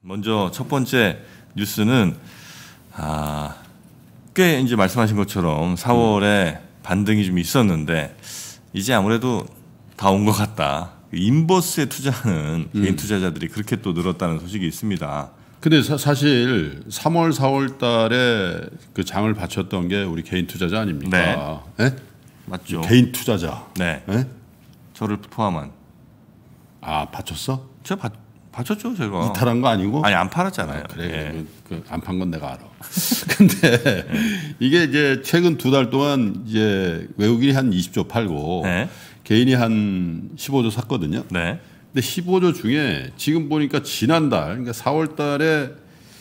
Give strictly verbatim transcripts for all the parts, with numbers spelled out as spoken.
먼저 첫 번째 뉴스는 아, 꽤 이제 말씀하신 것처럼 사월에 음. 반등이 좀 있었는데 이제 아무래도 다 온 것 같다. 인버스에 투자하는 음. 개인 투자자들이 그렇게 또 늘었다는 소식이 있습니다. 근데 사, 사실 삼월, 사월 달에 그 장을 바쳤던 게 우리 개인 투자자 아닙니까? 네. 네? 맞죠. 개인 투자자. 네. 네? 저를 포함한. 아, 바쳤어? 제가 바, 바쳤죠, 제가. 이탈한 거 아니고? 아니, 안 팔았잖아요. 아, 그래. 네. 그, 안 판 건 내가 알아. 근데 네. 이게 이제 최근 두 달 동안 이제 외국인이 한 이십 조 팔고 네. 개인이 한 십오 조 샀거든요. 네. 근데 십오 조 중에 지금 보니까 지난달, 그러니까 사월 달에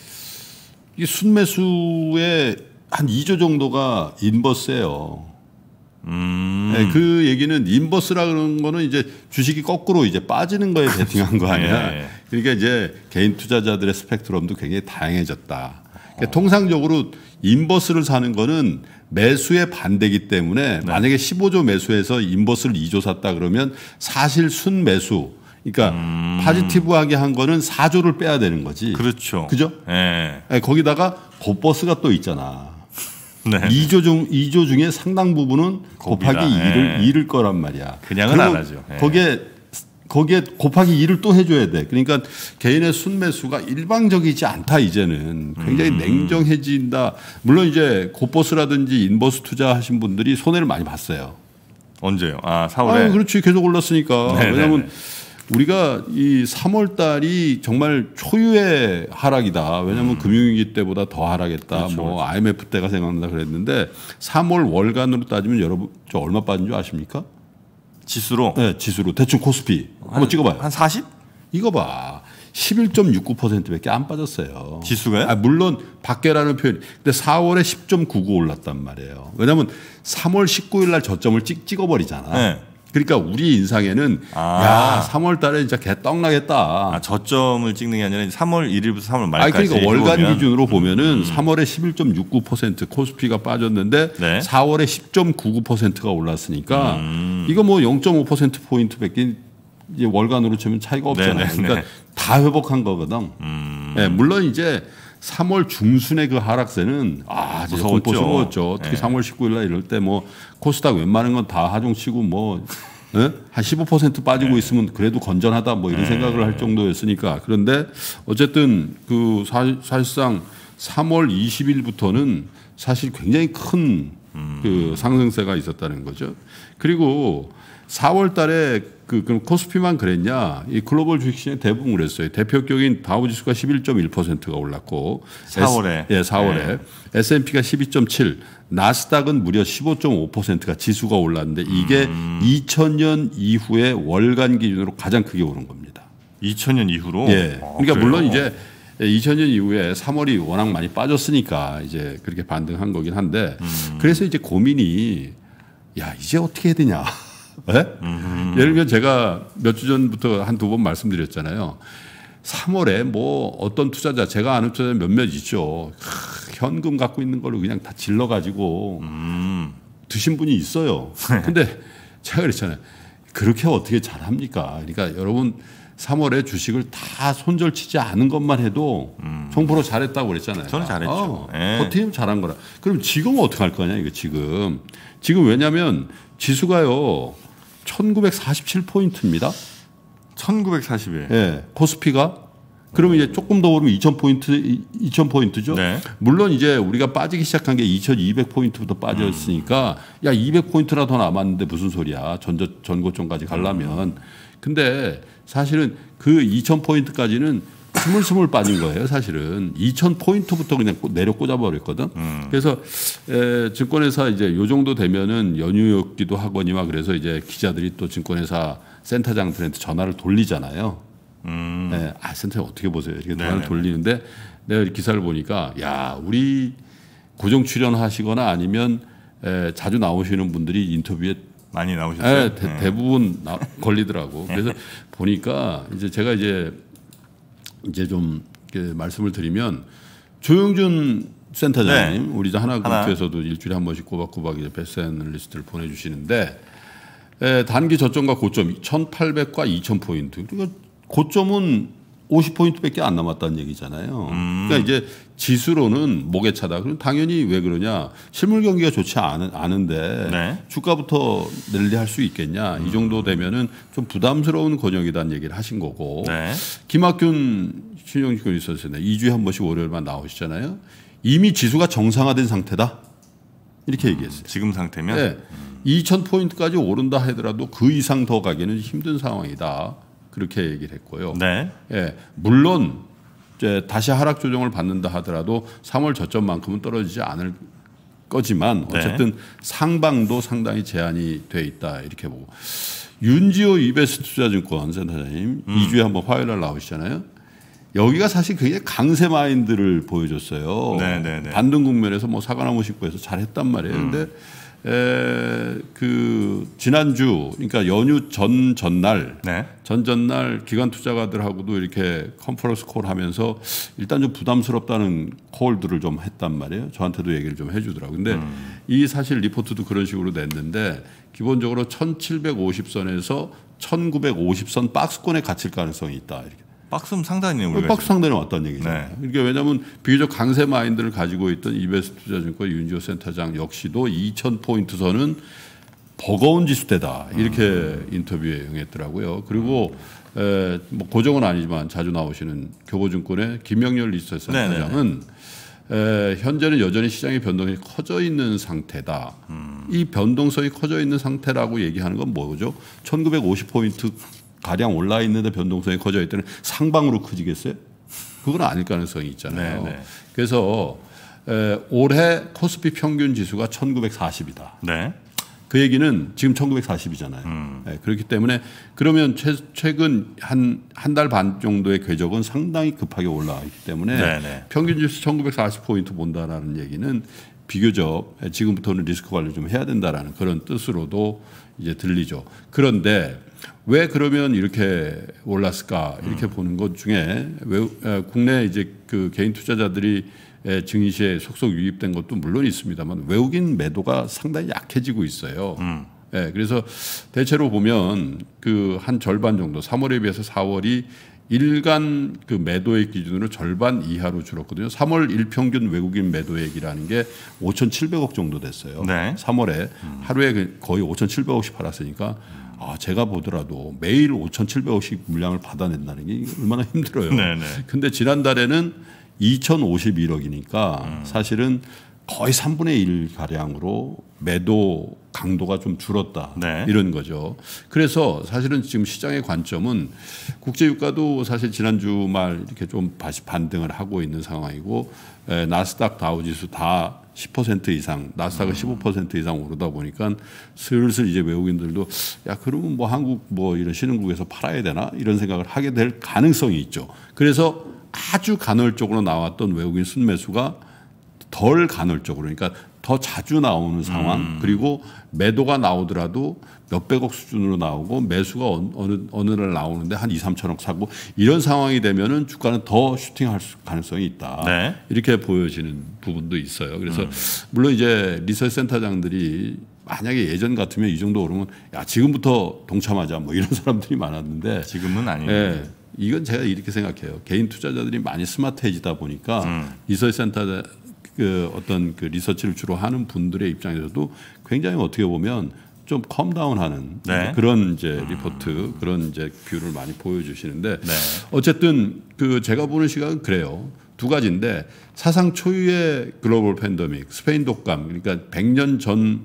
이 순매수의 한 이 조 정도가 인버스예요. 음. 네, 그 얘기는 인버스라 그러는 거는 이제 주식이 거꾸로 이제 빠지는 거에 베팅한 거 아니야. 네. 그러니까 이제 개인 투자자들의 스펙트럼도 굉장히 다양해졌다. 그러니까 어. 통상적으로 인버스를 사는 거는 매수의 반대이기 때문에 네. 만약에 십오 조 매수해서 인버스를 이 조 샀다 그러면 사실 순매수. 그러니까 음. 파지티브하게 한 거는 사 조를 빼야 되는 거지. 그렇죠. 그죠? 네. 네, 거기다가 곱버스가 또 있잖아. 네. 이 조 중 이 조 중에 상당 부분은 곱하기 이를 이를 거란 말이야. 그냥은 안 하죠. 네. 거기에 거기에 곱하기 이를 또 해줘야 돼. 그러니까 개인의 순매수가 일방적이지 않다 이제는 굉장히 음. 냉정해진다. 물론 이제 곱버스라든지 인버스 투자하신 분들이 손해를 많이 봤어요. 언제요? 아 사월에. 아, 그렇지 계속 올랐으니까. 네네네. 왜냐하면 우리가 이 삼월 달이 정말 초유의 하락이다. 왜냐하면 음. 금융위기 때보다 더 하락했다. 그렇죠, 뭐 그렇죠. 아이엠에프 때가 생각난다 그랬는데 삼월 월간으로 따지면 여러분 저 얼마 빠진 줄 아십니까? 지수로? 네, 지수로 대충 코스피 한, 한번 찍어봐요. 한 사십? 이거 봐. 십일 점 육구 퍼센트밖에 안 빠졌어요. 지수가요? 아, 물론 밖에라는 표현이. 근데 사월에 십 점 구구 올랐단 말이에요. 왜냐하면 삼월 십구일 날 저점을 찍, 찍어버리잖아. 네. 그러니까 우리 인상에는 아. 야 삼월 달에 진짜 개떡 나겠다. 아, 저점을 찍는 게 아니라 삼월 일일부터 삼월 말까지. 아니, 그러니까 월간 보면. 기준으로 보면은 음. 삼월에 십일 점 육구 퍼센트 코스피가 빠졌는데 네. 사월에 십 점 구구 퍼센트가 올랐으니까 음. 이거 뭐 영 점 오 퍼센트 포인트밖에 이제 월간으로 치면 차이가 없잖아요. 네네네. 그러니까 다 회복한 거거든. 음. 네, 물론 이제 삼월 중순의 그 하락세는 아, 진짜 공포스러웠죠. 특히 네. 삼월 십구일 날 이럴 때 뭐 코스닥 웬만한 건 다 하중치고 뭐 네? 한 십오 퍼센트 빠지고 네. 있으면 그래도 건전하다 뭐 이런 네. 생각을 할 정도였으니까. 그런데 어쨌든 그 사, 사실상 삼월 이십일부터는 사실 굉장히 큰 그 음. 상승세가 있었다는 거죠. 그리고 사월 달에 그 그럼 코스피만 그랬냐? 이 글로벌 주식시장 대부분 그랬어요. 대표격인 다우지수가 십일 점 일 퍼센트가 올랐고 사월에 S, 예, 사월에 네. 에스 앤 피가 십이 점 칠, 나스닥은 무려 십오 점 오 퍼센트가 지수가 올랐는데 이게 음. 이천 년 이후에 월간 기준으로 가장 크게 오른 겁니다. 이천 년 이후로? 예. 아, 그러니까 그래요? 물론 이제 이천 년 이후에 삼월이 워낙 많이 빠졌으니까 이제 그렇게 반등한 거긴 한데 음. 그래서 이제 고민이 야 이제 어떻게 해야 되냐. 네? 예를 들면 제가 몇 주 전부터 한 두 번 말씀드렸잖아요. 삼월에 뭐 어떤 투자자 제가 아는 투자자 몇몇 있죠. 하, 현금 갖고 있는 걸로 그냥 다 질러가지고 음. 드신 분이 있어요. 근데 제가 그랬잖아요. 그렇게 어떻게 잘합니까? 그러니까 여러분 삼월에 주식을 다 손절치지 않은 것만 해도 음. 정프로 잘했다고 그랬잖아요. 저는 잘했죠. 어, 예. 버티면 잘한 거라. 그럼 지금은 어떻게 할 거냐 이거 지금. 지금 왜냐하면 지수가요. 천구백사십칠 포인트입니다. 천구백사십일. 예. 코스피가 그러면 이제 조금 더 오르면 이천 포인트, 이천 포인트죠. 네. 물론 이제 우리가 빠지기 시작한 게 이천이백 포인트부터 빠졌으니까 음. 야 이백 포인트나 더 남았는데 무슨 소리야. 전저 전고점까지 가려면. 음. 근데 사실은 그 이천 포인트까지는 스물스물 빠진 거예요. 사실은 이천 포인트부터 그냥 내려 꽂아버렸거든. 음. 그래서 에, 증권회사 이제 요 정도 되면은 연휴였기도 하거니와 그래서 이제 기자들이 또 증권회사 센터장들한테 전화를 돌리잖아요. 음. 네, 아 센터 어떻게 보세요? 이렇게 전화를 돌리는데 내가 이 기사를 보니까 야 우리 고정 출연하시거나 아니면 에, 자주 나오시는 분들이 인터뷰에 많이 나오셨어요. 네, 대, 대부분 나, 걸리더라고. 그래서 보니까 이제 제가 이제 이제 좀 말씀을 드리면 조영준 센터장님 네. 우리 하나그룹에서도 일주일에 한 번씩 꼬박꼬박 이제 베스트 애널리스트를 보내주시는데 에, 단기 저점과 고점 천팔백과 이천 포인트. 그러니까 고점은 오십 포인트밖에 안 남았다는 얘기잖아요. 음. 그러니까 이제 지수로는 목에 차다. 그럼 당연히 왜 그러냐. 실물 경기가 좋지 않은, 않은데 네. 주가부터 랠리할 수 있겠냐. 음. 이 정도 되면은 좀 부담스러운 권역이라는 얘기를 하신 거고. 네. 김학균 신용지권 있었어요. 이 주에 한 번씩 월요일만 나오시잖아요. 이미 지수가 정상화된 상태다. 이렇게 음. 얘기했어요. 지금 상태면? 네. 음. 이천 포인트까지 오른다 하더라도 그 이상 더 가기는 힘든 상황이다. 그렇게 얘기를 했고요. 네. 예, 물론 이제 다시 하락 조정을 받는다 하더라도 삼월 저점만큼은 떨어지지 않을 거지만 어쨌든 네. 상방도 상당히 제한이 돼 있다 이렇게 보고 윤지호 이베스트 투자증권 센터장님 음. 이 주에 한번 화요일 날 나오시잖아요. 여기가 사실 굉장히 강세 마인드를 보여줬어요. 네, 네, 네. 반등 국면에서 뭐 사과나무 심고 해서 잘했단 말이에요. 음. 근데 에, 그 지난주 그러니까 연휴 전 전날 네. 전 전날 기관 투자가들하고도 이렇게 컨퍼런스 콜 하면서 일단 좀 부담스럽다는 콜들을 좀 했단 말이에요. 저한테도 얘기를 좀 해주더라고요. 근데 음. 이 사실 리포트도 그런 식으로 냈는데 기본적으로 천칠백오십 선에서 천구백오십 선 박스권에 갇힐 가능성이 있다. 이렇게. 박스는 상단이네요. 박스 상단에 왔다는 얘기잖아요. 네. 그러니까 왜냐하면 비교적 강세 마인드를 가지고 있던 이베스트 투자증권 윤지호 센터장 역시도 이천 포인트 선은 버거운 지수대다. 이렇게 음. 인터뷰에 응했더라고요. 그리고 음. 에, 뭐 고정은 아니지만 자주 나오시는 교보증권의 김명렬 리서치 센터장은 에, 현재는 여전히 시장의 변동이 커져 있는 상태다. 음. 이 변동성이 커져 있는 상태라고 얘기하는 건 뭐죠? 천구백오십 포인트 가량 올라 있는데 변동성이 커져 있다는 상방으로 커지겠어요? 그건 아닐 가능성이 있잖아요. 네네. 그래서 에, 올해 코스피 평균 지수가 천구백사십이다. 네. 그 얘기는 지금 천구백사십이잖아요. 음. 네, 그렇기 때문에 그러면 최, 최근 한 한 달 반 정도의 궤적은 상당히 급하게 올라와 있기 때문에 네네. 평균 지수 천구백사십 포인트 본다라는 얘기는 비교적 지금부터는 리스크 관리 좀 해야 된다라는 그런 뜻으로도 이제 들리죠. 그런데 왜 그러면 이렇게 올랐을까 이렇게 음. 보는 것 중에 왜 국내 이제 그 개인 투자자들이 증시에 속속 유입된 것도 물론 있습니다만 외국인 매도가 상당히 약해지고 있어요. 음. 네, 그래서 대체로 보면 그 한 절반 정도 삼월에 비해서 사월이 일간 그 매도액 기준으로 절반 이하로 줄었거든요. 삼월 일평균 외국인 매도액이라는 게 오천칠백억 정도 됐어요. 네. 삼월에 음. 하루에 거의 오천칠백억씩 팔았으니까 아, 제가 보더라도 매일 오천칠백억씩 물량을 받아낸다는 게 얼마나 힘들어요. 네네. 근데 지난달에는 이천오십일억이니까 음. 사실은 거의 삼분의 일 가량으로 매도 강도가 좀 줄었다. 네. 이런 거죠. 그래서 사실은 지금 시장의 관점은 국제유가도 사실 지난주 말 이렇게 좀 다시 반등을 하고 있는 상황이고 에, 나스닥 다우지수 다 십 퍼센트 이상, 나스닥은 음. 십오 퍼센트 이상 오르다 보니까 슬슬 이제 외국인들도 야 그러면 뭐 한국 뭐 이런 신흥국에서 팔아야 되나 이런 생각을 하게 될 가능성이 있죠. 그래서 아주 간헐적으로 나왔던 외국인 순매수가 덜 간헐적으로 그러니까 더 자주 나오는 상황 음. 그리고 매도가 나오더라도 몇백억 수준으로 나오고 매수가 어느 어느 날 나오는데 한 이, 삼천억 사고 이런 상황이 되면은 주가는 더 슈팅할 가능성이 있다. 네. 이렇게 보여지는 부분도 있어요. 그래서 음. 물론 이제 리서치 센터장들이 만약에 예전 같으면 이 정도 오르면 야 지금부터 동참하자 뭐 이런 사람들이 많았는데 지금은 아니에요. 네. 이건 제가 이렇게 생각해요. 개인 투자자들이 많이 스마트해지다 보니까 음. 리서치 센터 그 어떤 그 리서치를 주로 하는 분들의 입장에서도 굉장히 어떻게 보면 좀 컴다운하는 네. 그런 이제 리포트 음. 그런 이제 뷰를 많이 보여주시는데 네. 어쨌든 그 제가 보는 시각은 그래요. 두 가지인데 사상 초유의 글로벌 팬데믹 스페인 독감 그러니까 백 년 전에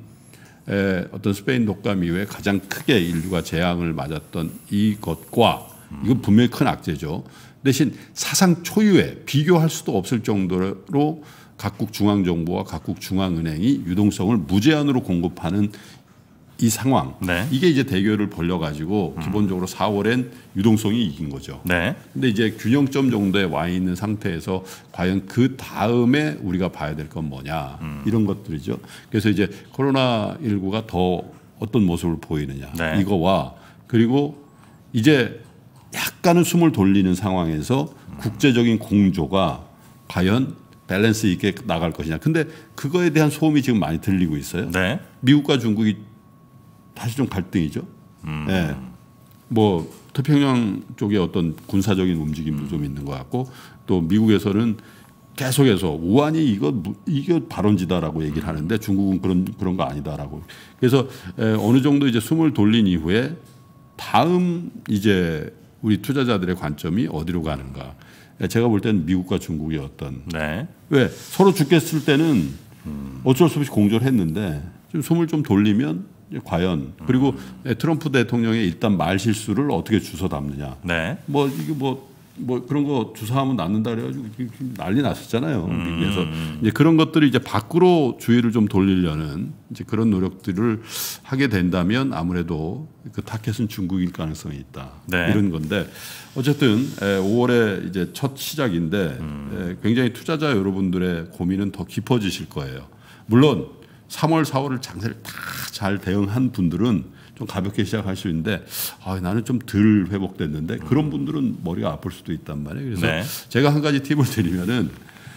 어떤 스페인 독감 이후에 가장 크게 인류가 재앙을 맞았던 이것과 음. 이건 분명히 큰 악재죠. 대신 사상 초유의 비교할 수도 없을 정도로 각국 중앙정부와 각국 중앙은행이 유동성을 무제한으로 공급하는 이 상황. 네. 이게 이제 대결을 벌려가지고 음. 기본적으로 사월엔 유동성이 이긴 거죠. 네. 근데 이제 균형점 정도에 와 있는 상태에서 과연 그 다음에 우리가 봐야 될 건 뭐냐. 음. 이런 것들이죠. 그래서 이제 코로나십구가 더 어떤 모습을 보이느냐. 네. 이거와 그리고 이제 약간은 숨을 돌리는 상황에서 음. 국제적인 공조가 과연 밸런스 있게 나갈 것이냐. 근데 그거에 대한 소음이 지금 많이 들리고 있어요. 네. 미국과 중국이 다시 좀 갈등이죠. 음. 네. 뭐 태평양 쪽에 어떤 군사적인 움직임도 좀 있는 것 같고 또 미국에서는 계속해서 우한이 이거 이게 발원지다라고 얘기를 하는데 중국은 그런 그런 거 아니다라고. 그래서 어느 정도 이제 숨을 돌린 이후에 다음 이제 우리 투자자들의 관점이 어디로 가는가. 제가 볼 때는 미국과 중국의 어떤 네. 왜 서로 죽겠을 때는 어쩔 수 없이 공조를 했는데 좀 숨을 좀 돌리면 과연 그리고 트럼프 대통령의 일단 말 실수를 어떻게 주워 담느냐. 네. 뭐 이게 뭐 뭐 그런 거 주사하면 낫는다 그래가지고 난리 났었잖아요. 미국에서 음. 이제 그런 것들이 이제 밖으로 주의를 좀 돌리려는 이제 그런 노력들을 하게 된다면 아무래도 그 타켓은 중국일 가능성이 있다. 네. 이런 건데 어쨌든 오월에 이제 첫 시작인데 음. 굉장히 투자자 여러분들의 고민은 더 깊어지실 거예요. 물론 삼월, 사월을 장세를 다 잘 대응한 분들은 좀 가볍게 시작할 수 있는데 아, 나는 좀 덜 회복됐는데 그런 분들은 머리가 아플 수도 있단 말이에요. 그래서 네. 제가 한 가지 팁을 드리면은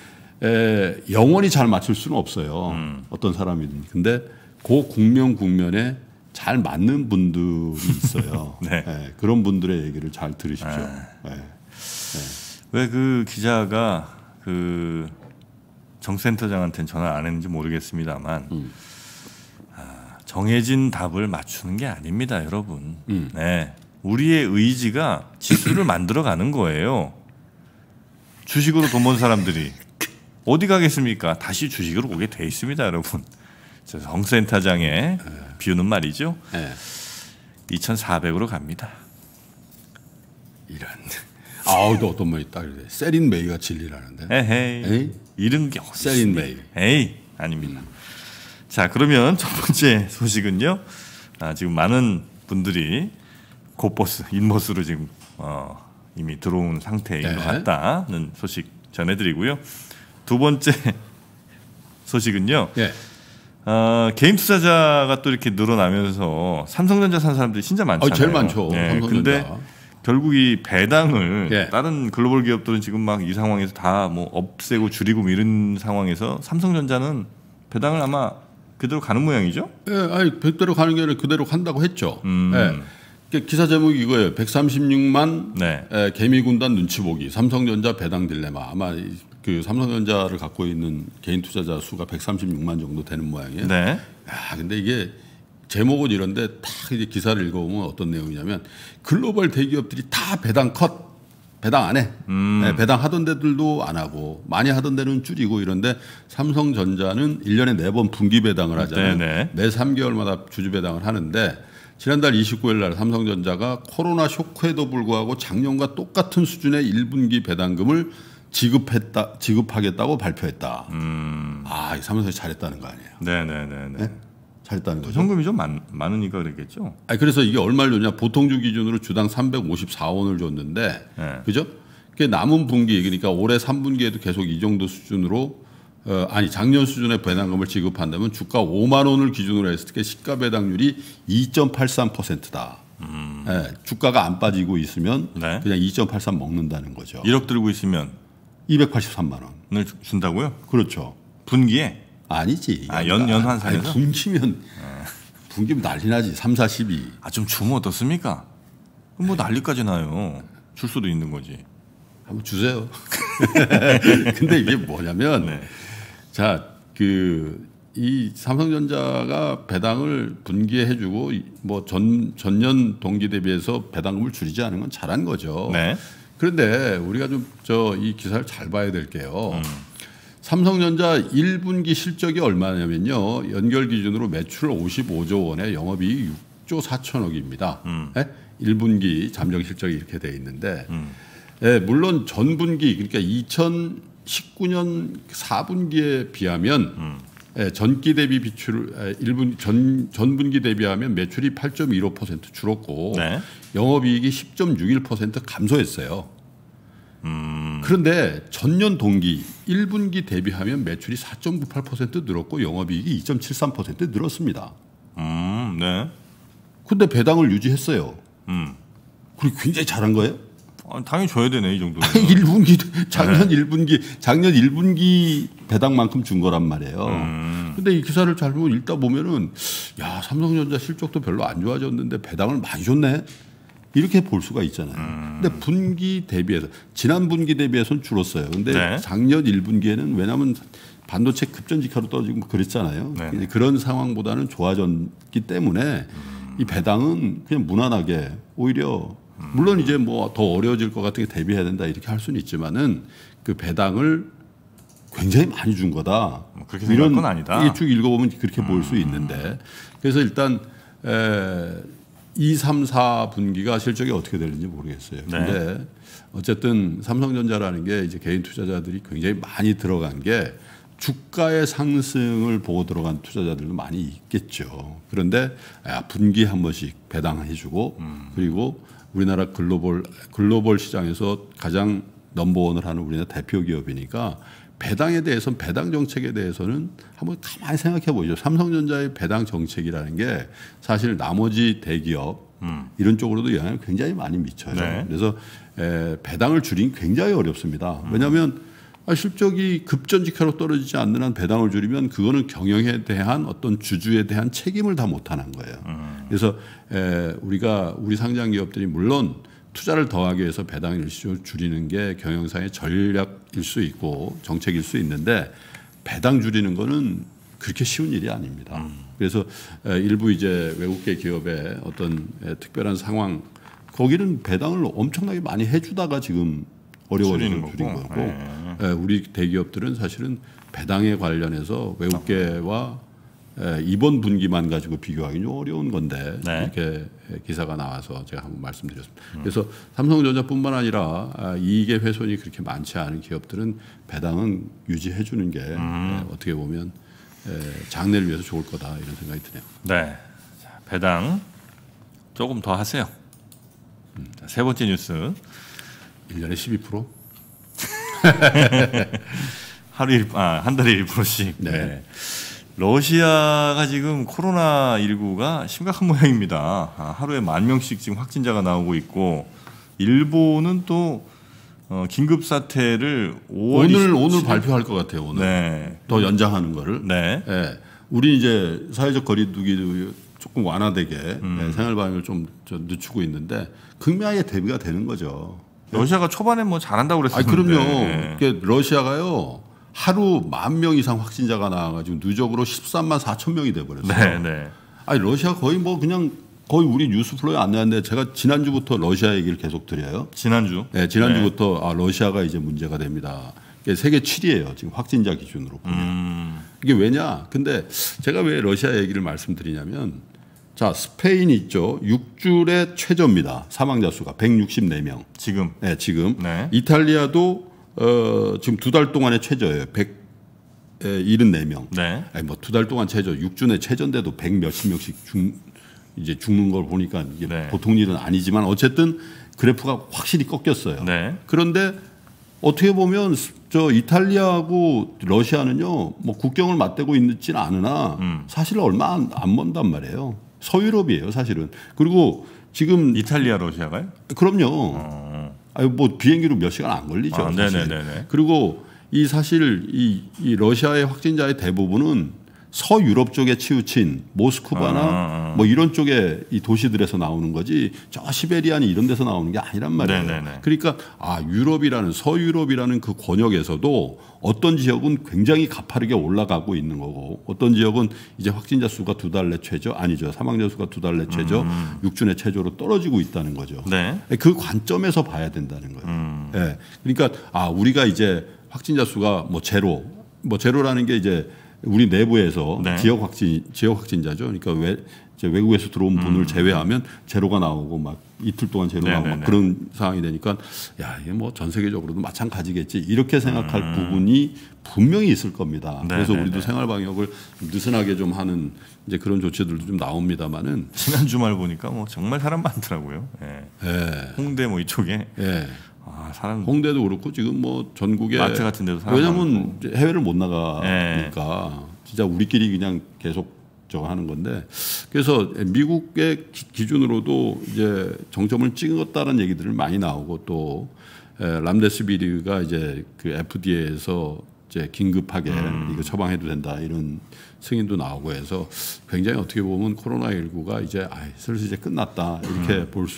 에, 영원히 잘 맞출 수는 없어요. 음. 어떤 사람이든. 근데 그 국면 국면에 잘 맞는 분들이 있어요. 네. 에, 그런 분들의 얘기를 잘 들으십시오. 네. 네. 왜 그 기자가 그 정 센터장한테는 전화 안 했는지 모르겠습니다만 음. 아, 정해진 답을 맞추는 게 아닙니다, 여러분. 음. 네, 우리의 의지가 지수를 만들어가는 거예요. 주식으로 돈 번 사람들이 어디 가겠습니까? 다시 주식으로 오게 돼 있습니다, 여러분. 정 센터장의 네. 비유는 말이죠. 네. 이천사백으로 갑니다. 이런. 아우, 또 어떤 분이 딱 그래. 세린 메이가 진리라는데. 에헤이. 에이? 이런 게 어디 세린 메이. 에이, 아닙니다. 음. 자, 그러면 첫 번째 소식은요. 아, 지금 많은 분들이 곧버스, 인버스로 지금 어, 이미 들어온 상태인 네. 것 같다는 소식 전해드리고요. 두 번째 소식은요. 네. 어, 개인 투자자가 또 이렇게 늘어나면서 삼성전자 산 사람들이 진짜 많잖아요. 어, 제일 많죠. 네, 삼성전자. 근데 결국 이 배당을 예. 다른 글로벌 기업들은 지금 막 이 상황에서 다 뭐 없애고 줄이고 뭐 이런 상황에서 삼성전자는 배당을 아마 그대로 가는 모양이죠? 예, 아니 그대로 가는 게 아니라 그대로 간다고 했죠. 음. 예. 기사 제목이 이거예요. 백삼십육만 네. 예, 개미군단 눈치 보기. 삼성전자 배당 딜레마. 아마 그 삼성전자를 갖고 있는 개인 투자자 수가 백삼십육만 정도 되는 모양이에요. 네. 야, 근데 이게 제목은 이런데 딱 이제 기사를 읽어보면 어떤 내용이냐면 글로벌 대기업들이 다 배당 컷, 배당 안 해. 음. 네, 배당 하던 데들도 안 하고 많이 하던 데는 줄이고 이런데 삼성전자는 일 년에 네 번 분기 배당을 하잖아요. 네네. 매 삼 개월마다 주주 배당을 하는데 지난달 이십구 일 날 삼성전자가 코로나 쇼크에도 불구하고 작년과 똑같은 수준의 일 분기 배당금을 지급했다, 지급하겠다고 발표했다. 음. 아, 삼성전자 잘했다는 거 아니에요? 네네네. 네? 잘했다는 거죠. 현금이 좀 많, 많으니까 그랬겠죠. 아니, 그래서 이게 얼마를 줬냐? 보통주 기준으로 주당 삼백오십사 원을 줬는데, 네. 그죠? 그게 남은 분기, 그러니까 올해 삼 분기에도 계속 이 정도 수준으로, 어, 아니 작년 수준의 배당금을 지급한다면 주가 오만 원을 기준으로 했을 때 시가 배당률이 이 점 팔삼 퍼센트다. 음. 네, 주가가 안 빠지고 있으면 네. 그냥 이 점 팔삼 먹는다는 거죠. 일억 들고 있으면 이백팔십삼만 원을 준다고요? 그렇죠. 분기에? 아니지. 아, 연, 연 환산해서? 아니, 분기면, 분기면 난리 나지. 삼, 사, 십이. 아, 좀 주면 어떻습니까? 뭐 난리까지 나요. 줄 수도 있는 거지. 한번 주세요. 근데 이게 뭐냐면, 네. 자, 그, 이 삼성전자가 배당을 분기에 해주고, 뭐 전, 전년 동기 대비해서 배당금을 줄이지 않은 건 잘한 거죠. 네. 그런데 우리가 좀 저 이 기사를 잘 봐야 될 게요. 음. 삼성전자 일 분기 실적이 얼마냐면요. 연결 기준으로 매출 오십오조 원에 영업이익 육조 사천억입니다. 음. 네? 일 분기 잠정 실적이 이렇게 돼 있는데 음. 네, 물론 전 분기 그러니까 이천십구 년 사 분기에 비하면 음. 네, 전기 대비 비출 일 분 전 전분기 대비하면 매출이 팔 점 일오 퍼센트 줄었고 네. 영업이익이 십 점 육일 퍼센트 감소했어요. 음. 그런데 전년 동기 일 분기 대비하면 매출이 사 점 구팔 퍼센트 늘었고 영업이익이 이 점 칠삼 퍼센트 늘었습니다. 음, 네. 근데 배당을 유지했어요. 음. 그리고 굉장히 잘한 거예요? 아, 당연히 줘야 되네, 이 정도는. 일 분기 작년 네. 일 분기 작년 일 분기 배당만큼 준 거란 말이에요. 음. 근데 이 기사를 잘 읽다 보면은 야, 삼성전자 실적도 별로 안 좋아졌는데 배당을 많이 줬네. 이렇게 볼 수가 있잖아요. 음. 근데 분기 대비해서 지난 분기 대비해서는 줄었어요. 근데 네. 작년 일 분기에는 왜냐하면 반도체 급전직하로 떨어지고 그랬잖아요. 네. 그런 상황보다는 좋아졌기 때문에 음. 이 배당은 그냥 무난하게 오히려 음. 물론 이제 뭐 더 어려워질 것 같은 게 대비해야 된다 이렇게 할 수는 있지만은 그 배당을 굉장히 많이 준 거다. 뭐 그렇게 생각할 건 아니다. 이게 쭉 읽어보면 그렇게 음. 볼 수 있는데 그래서 일단 에, 이, 삼, 사 분기가 실적이 어떻게 되는지 모르겠어요. 그런데 네. 어쨌든 삼성전자라는 게 이제 개인 투자자들이 굉장히 많이 들어간 게 주가의 상승을 보고 들어간 투자자들도 많이 있겠죠. 그런데 분기 한 번씩 배당해주고 음. 그리고 우리나라 글로벌 글로벌 시장에서 가장 넘버원을 하는 우리나라 대표 기업이니까 배당에 대해서는 배당 정책에 대해서는 한번 가만히 생각해 보죠. 삼성전자의 배당 정책이라는 게 사실 나머지 대기업 음. 이런 쪽으로도 영향을 굉장히 많이 미쳐요. 네. 그래서 에, 배당을 줄이긴 굉장히 어렵습니다. 음. 왜냐하면 실적이 급전직하로 떨어지지 않는 한 배당을 줄이면 그거는 경영에 대한 어떤 주주에 대한 책임을 다 못하는 거예요. 음. 그래서 에, 우리가 우리 상장 기업들이 물론 투자를 더하기 위해서 배당을 줄이는 게 경영상의 전략일 수 있고 정책일 수 있는데 배당 줄이는 거는 그렇게 쉬운 일이 아닙니다. 음. 그래서 일부 이제 외국계 기업의 어떤 특별한 상황 거기는 배당을 엄청나게 많이 해주다가 지금 어려워져서 줄인 거고 네. 우리 대기업들은 사실은 배당에 관련해서 외국계와 이번 분기만 가지고 비교하기 좀 어려운 건데 네. 이렇게 기사가 나와서 제가 한번 말씀드렸습니다. 음. 그래서 삼성전자뿐만 아니라 이익의 훼손이 그렇게 많지 않은 기업들은 배당은 유지해 주는 게 음. 어떻게 보면 장래를 위해서 좋을 거다 이런 생각이 드네요. 네, 배당 조금 더 하세요. 음. 세 번째 뉴스. 일 년에 십이 퍼센트? 하루 일, 아, 한 달에 일 퍼센트씩. 네. 네. 러시아가 지금 코로나십구가 심각한 모양입니다. 하루에 만 명씩 지금 확진자가 나오고 있고 일본은 또 어, 긴급 사태를 오월 오늘 이십칠 일 오늘 발표할 것 같아요. 오늘 네. 더 연장하는 거를. 네. 네. 우리 이제 사회적 거리두기도 조금 완화되게 음. 네, 생활 방역을 좀, 좀 늦추고 있는데 극명하게 대비가 되는 거죠. 러시아가 초반에 뭐 잘한다고 그랬었는데. 아, 그럼요. 네. 그러니까 러시아가요. 하루 만 명 이상 확진자가 나와가지고 누적으로 십삼만 사천 명이 돼버렸어요. 네, 네. 아니 러시아 거의 뭐 그냥 거의 우리 뉴스 플로에 안내하는데 제가 지난주부터 러시아 얘기를 계속 드려요. 지난주? 네, 지난주부터 네. 아, 러시아가 이제 문제가 됩니다. 세계 칠 위예요. 지금 확진자 기준으로 보면. 음. 이게 왜냐? 근데 제가 왜 러시아 얘기를 말씀드리냐면 자 스페인 있죠. 육 주의 최저입니다. 사망자 수가 백육십사 명. 지금? 네, 지금. 네. 이탈리아도 어, 지금 두 달 동안의 최저예요. 백칠십사 명. 네. 아니 뭐 두 달 동안 최저, 육 주 내 최저인데도 백 몇십 명씩 죽, 이제 죽는 걸 보니까 이게 네. 보통 일은 아니지만 어쨌든 그래프가 확실히 꺾였어요. 네. 그런데 어떻게 보면 저 이탈리아하고 러시아는요, 뭐 국경을 맞대고 있지는 않으나 음. 사실 얼마 안, 안 먼단 말이에요. 서유럽이에요, 사실은. 그리고 지금 이탈리아, 러시아가요? 그럼요. 어. 아니 뭐 비행기로 몇 시간 안 걸리죠. 아, 네네네. 그리고 이 사실 이, 이 러시아의 확진자의 대부분은 서유럽 쪽에 치우친 모스크바나 아, 아. 뭐 이런 쪽에 이 도시들에서 나오는 거지 저 시베리아니 이런 데서 나오는 게 아니란 말이에요. 네네네. 그러니까 아 유럽이라는 서유럽이라는 그 권역에서도 어떤 지역은 굉장히 가파르게 올라가고 있는 거고 어떤 지역은 이제 확진자 수가 두 달 내 최저 아니죠. 사망자 수가 두 달 내 최저 음. 육 주 내 최저로 떨어지고 있다는 거죠. 네. 그 관점에서 봐야 된다는 거예요. 음. 네. 그러니까 아 우리가 이제 확진자 수가 뭐 제로 뭐 제로라는 게 이제 우리 내부에서 네. 지역 확진 지역 확진자죠. 그러니까 왜 이제 외국에서 들어온 분을 음. 제외하면 제로가 나오고 막 이틀 동안 제로 나오고 막 그런 상황이 되니까 야 이게 뭐 전 세계적으로도 마찬가지겠지 이렇게 생각할 음. 부분이 분명히 있을 겁니다. 네네네. 그래서 우리도 생활 방역을 느슨하게 좀 하는 이제 그런 조치들도 좀 나옵니다만은 지난 주말 보니까 뭐 정말 사람 많더라고요. 예. 예. 홍대 뭐 이쪽에. 예. 아, 사람 홍대도 그렇고 지금 뭐 전국에 마트 같은 데도 사람 왜냐면 많고. 해외를 못 나가니까 네. 진짜 우리끼리 그냥 계속 저거 하는 건데 그래서 미국의 기준으로도 이제 정점을 찍었다는 얘기들을 많이 나오고 또 람데스비르가 이제 그 에프디에이에서 이제 긴급하게 음. 이거 처방해도 된다 이런 승인도 나오고 해서 굉장히 어떻게 보면 코로나십구가 이제 아, 슬슬 이제 끝났다 이렇게 음. 볼 수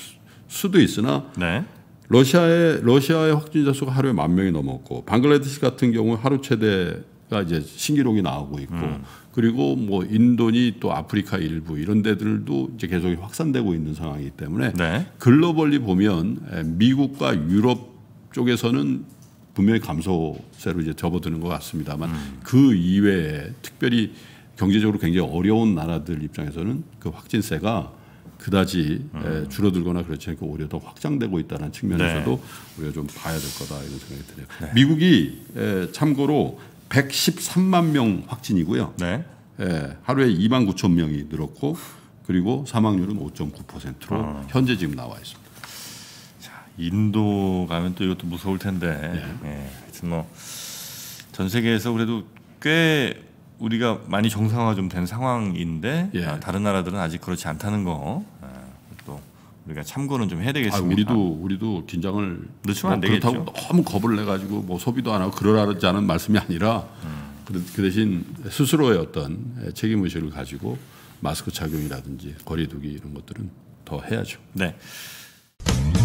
수도 있으나 네. 러시아의 러시아의 확진자 수가 하루에 만 명이 넘었고 방글라데시 같은 경우 하루 최대가 이제 신기록이 나오고 있고 음. 그리고 뭐 인도니 또 아프리카 일부 이런 데들도 이제 계속 확산되고 있는 상황이기 때문에 네. 글로벌리 보면 미국과 유럽 쪽에서는 분명히 감소세로 이제 접어드는 것 같습니다만 음. 그 이외에 특별히 경제적으로 굉장히 어려운 나라들 입장에서는 그 확진세가 그다지 음. 줄어들거나 그렇지 않고 오히려 더 확장되고 있다는 측면에서도 네. 우리가 좀 봐야 될 거다 이런 생각이 드네요. 네. 미국이 참고로 백십삼만 명 확진이고요. 네. 하루에 이만 구천 명이 늘었고 그리고 사망률은 오 점 구 퍼센트로 어. 현재 지금 나와 있습니다. 자, 인도 가면 또 이것도 무서울 텐데 네. 예, 하여튼 뭐 전 세계에서 그래도 꽤 우리가 많이 정상화 좀 된 상황인데 예. 아, 다른 나라들은 아직 그렇지 않다는 거 또 우리가 참고는 좀 해야 되겠습니다. 아, 우리도 우리도 긴장을 늦추면 안 되겠죠. 그렇다고 너무 겁을 내 가지고 뭐 소비도 안 하고 그러라는 말씀이 아니라 음. 그 대신 스스로의 어떤 책임 의식을 가지고 마스크 착용이라든지 거리두기 이런 것들은 더 해야죠. 네.